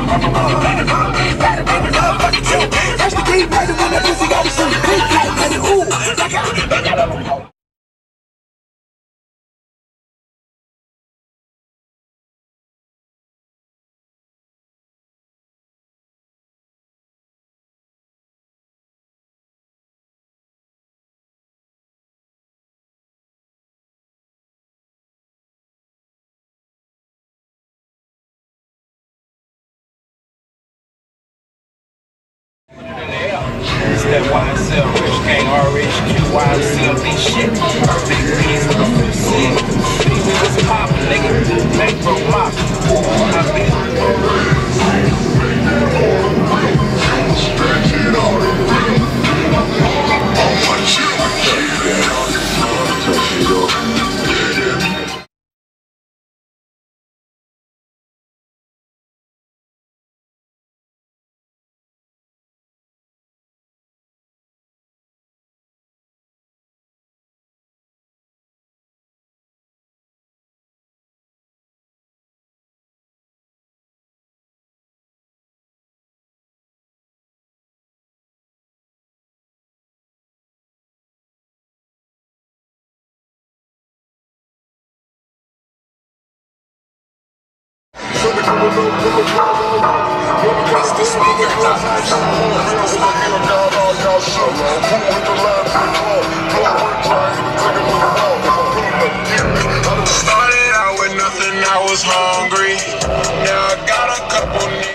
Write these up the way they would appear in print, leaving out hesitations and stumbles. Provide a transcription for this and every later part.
That's the key, baby, when that pussy got a suit. Like, baby, ooh. It's that YSL, Rich Gang, RHQ, YMCLD shit. Big beans with a full seat. Big wheels poppin', nigga. Bankroll mop. Mr. Speaker, started out with nothing, I was hungry. Now I got a couple niggas.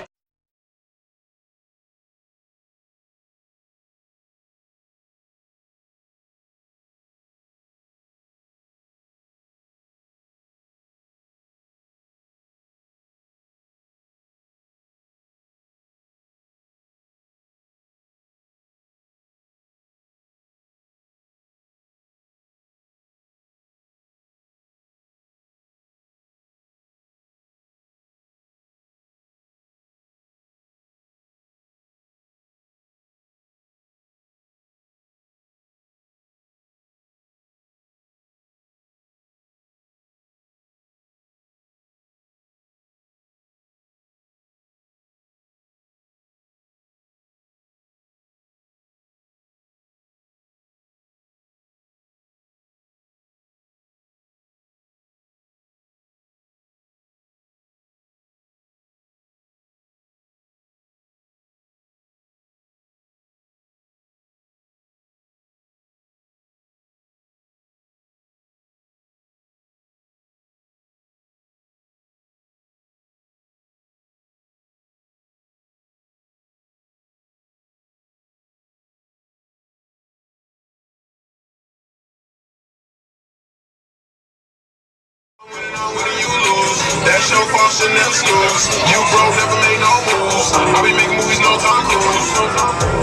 That's your fault, Chanel schools. You broke, never made no moves. I be making movies, no Tom Cruise.